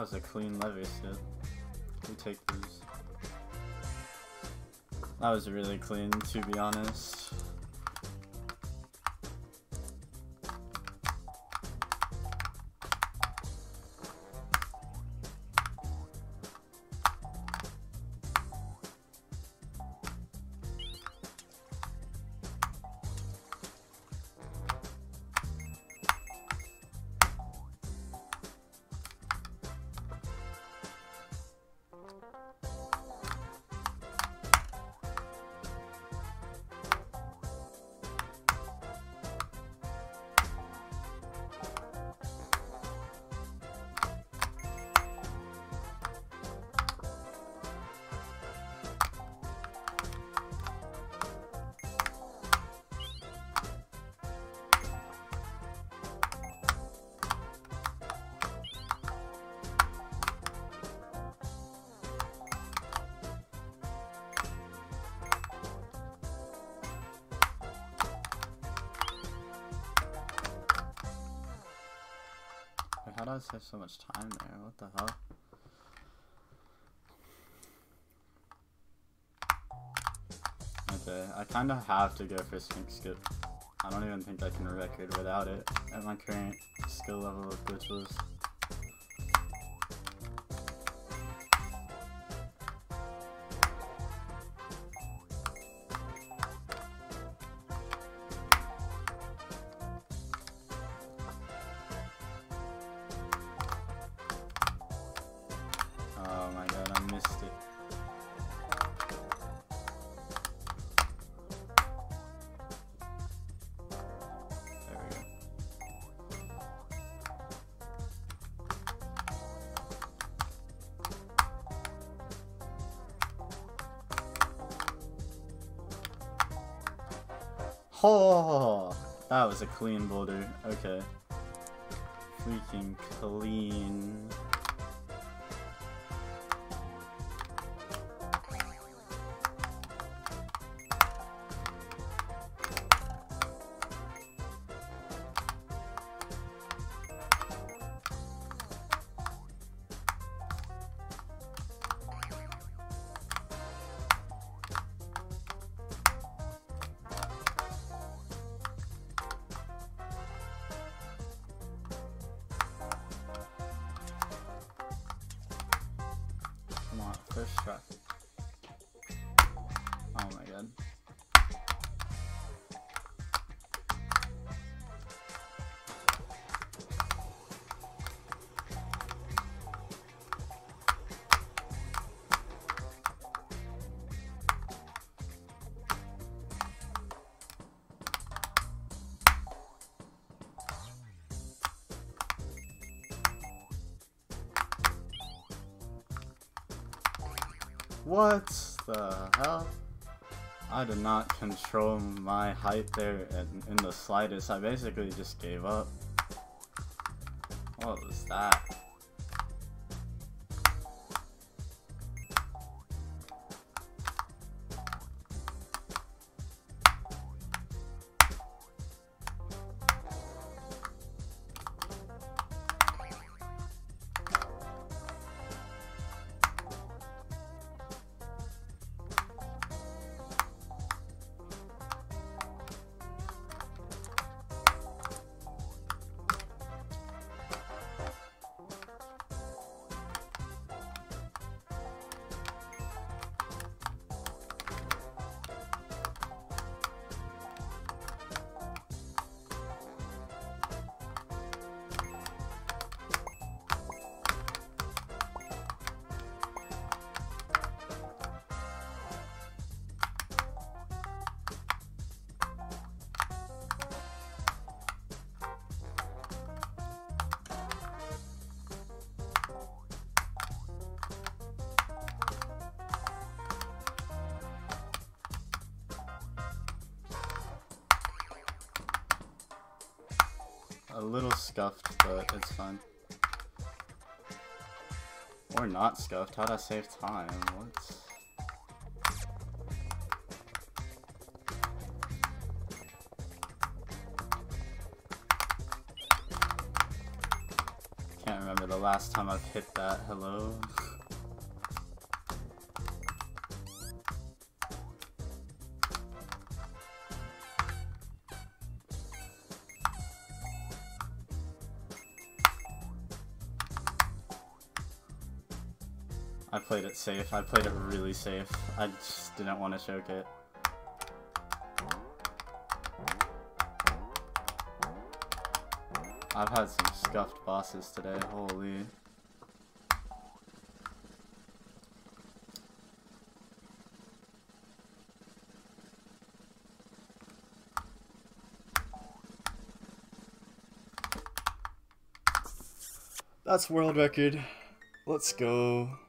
was a clean lever skip. We take these. That was really clean, to be honest. How did I save so much time there? What the hell? Okay, I kinda have to go for sync skip. I don't even think I can record without it at my current skill level of glitchless. Oh my god, I missed it. There we go. Oh, that was a clean boulder. Okay. Freaking clean. Come on, first try. Oh my god. What the hell? I did not control my height there in the slightest. I basically just gave up. What was that? A little scuffed, but it's fine. Or not scuffed. How'd I save time? What? Can't remember the last time I've hit that. Hello? I played it safe. I played it really safe. I just didn't want to choke it. I've had some scuffed bosses today, holy. That's world record. Let's go.